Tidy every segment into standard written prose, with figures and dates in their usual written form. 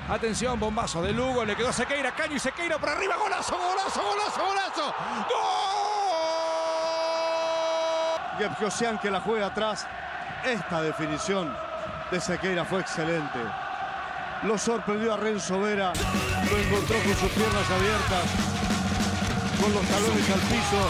Atención, bombazo de Lugo, le quedó Sequeira, Caño y Sequeira por arriba, golazo, golazo, golazo, golazo. ¡Gol! Gebjosian que la juega atrás. Esta definición de Sequeira fue excelente. Lo sorprendió a Renzo Vera, lo encontró con sus piernas abiertas, con los talones al piso.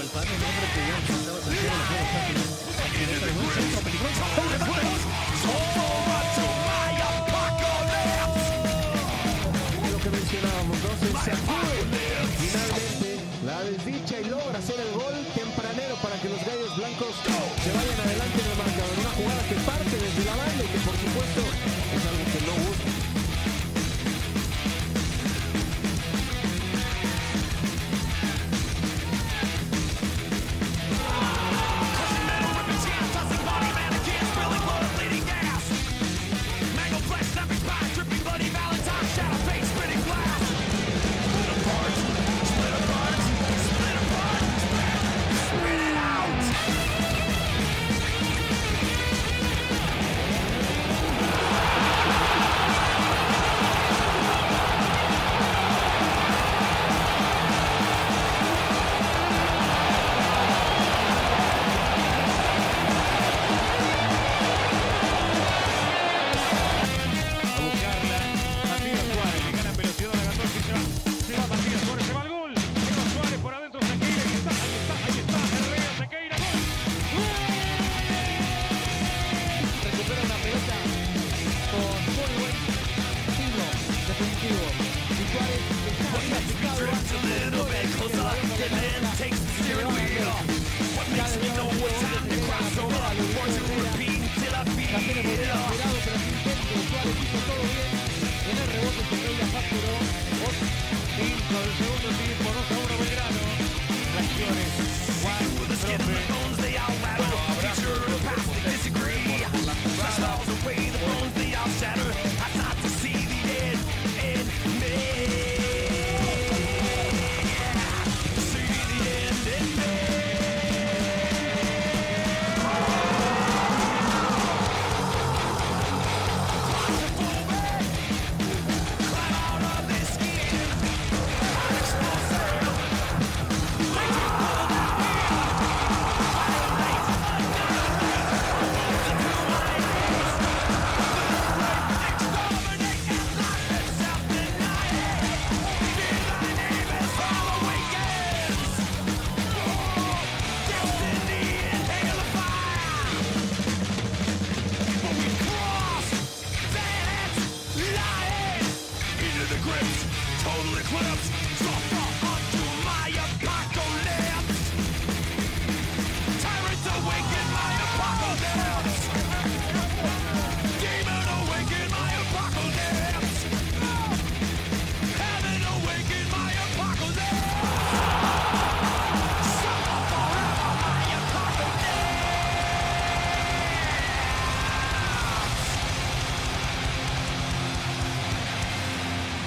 Lo que mencionábamos, ¿no? Se sacude finalmente la desdicha y logra hacer el gol tempranero para que los gallos blancos se vayan adelante en el marcador. Una jugada que parte desde la banda y que por supuesto es algo que no gusta.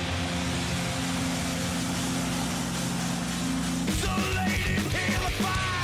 So late in here,